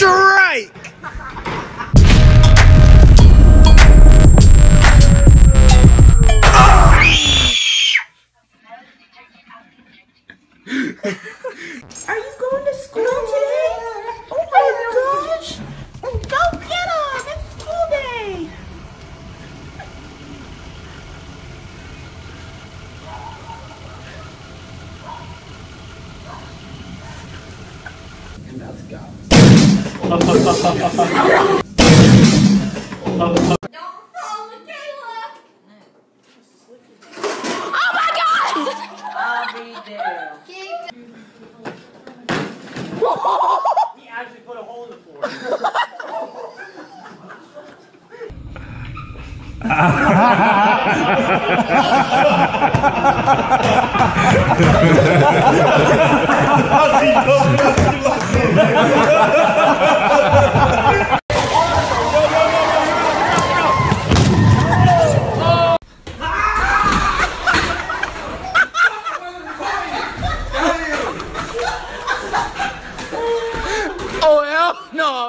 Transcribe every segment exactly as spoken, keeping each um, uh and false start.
strike! Are you going to school today? Oh my gosh! Go get him! It's school day! And let's go. Don't fall, Michaela! Oh my god! I'll be there. He actually put a hole in the floor. Oh hell no!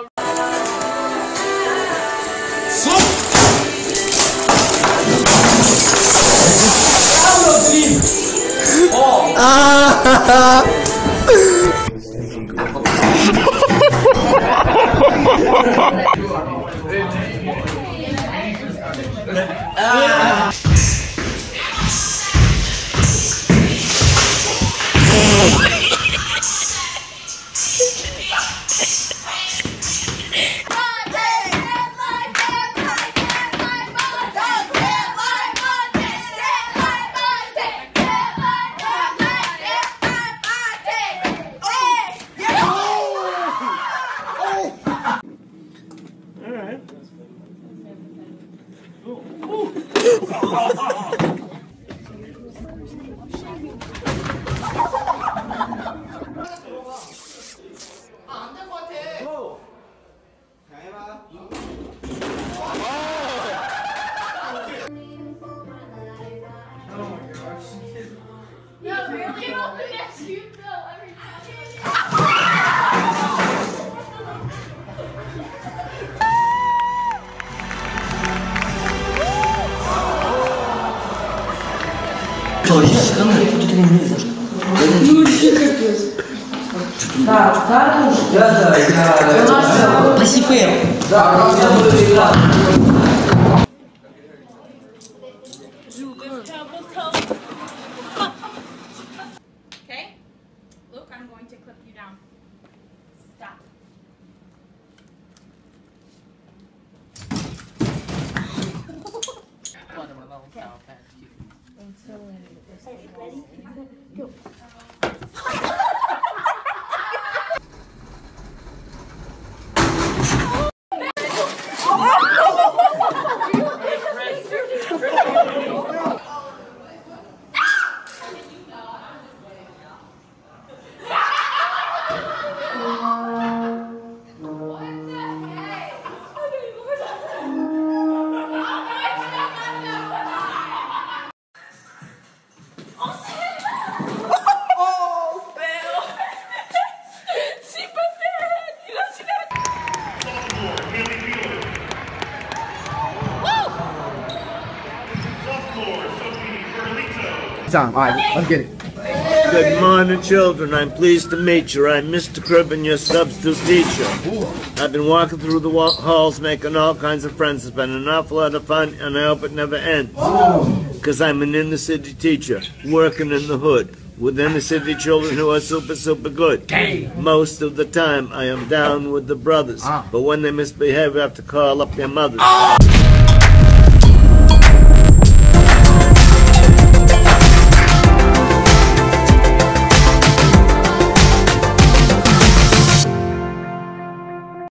Так, хорош. Да, да, да. Пассифер. Да, Okay? Look, I'm going to clip you down. Stop. Time. All right, let's get it. Good morning, children. I'm pleased to meet you. I'm Mister Cribbin, your substitute teacher. I've been walking through the wa halls making all kinds of friends. It's been an awful lot of fun, and I hope it never ends. Because I'm an inner-city teacher, working in the hood, with inner-city children who are super, super good. Most of the time, I am down with the brothers. But when they misbehave, I have to call up their mothers.